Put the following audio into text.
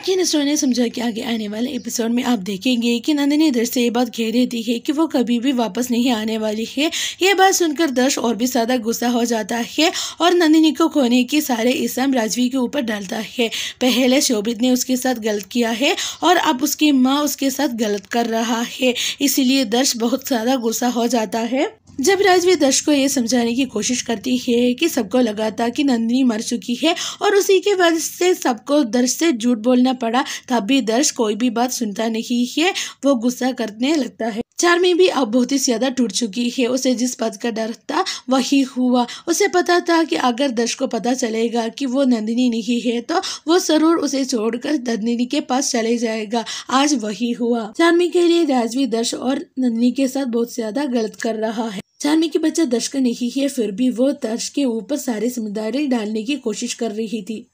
यकीन स्टोरी ने समझा कि आगे आने वाले एपिसोड में आप देखेंगे कि नंदिनी दर्श से ये बात कह देती है कि वो कभी भी वापस नहीं आने वाली है। ये बात सुनकर दर्श और भी ज्यादा गुस्सा हो जाता है और नंदिनी को खोने की सारे इल्जाम राजवी के ऊपर डालता है। पहले शोभित ने उसके साथ गलत किया है और अब उसकी माँ उसके साथ गलत कर रहा है, इसीलिए दर्श बहुत ज्यादा गुस्सा हो जाता है। जब राजवी दर्श को ये समझाने की कोशिश करती है कि सबको लगा था कि नंदिनी मर चुकी है और उसी की वजह से सबको दर्श से झूठ बोलना पड़ा, तब भी दर्श कोई भी बात सुनता नहीं है, वो गुस्सा करने लगता है। चार्मी भी अब बहुत ही ज्यादा टूट चुकी है। उसे जिस बात का डर था वही हुआ। उसे पता था कि अगर दर्श को पता चलेगा कि वो नंदिनी नहीं है तो वो जरूर उसे छोड़कर नंदिनी के पास चले जाएगा। आज वही हुआ। चार्मी के लिए राजवी दर्श और नंदिनी के साथ बहुत ज्यादा गलत कर रहा है। चार्मी की बच्चा दर्श का नहीं है, फिर भी वो दर्श के ऊपर सारी जिम्मेदारी डालने की कोशिश कर रही थी।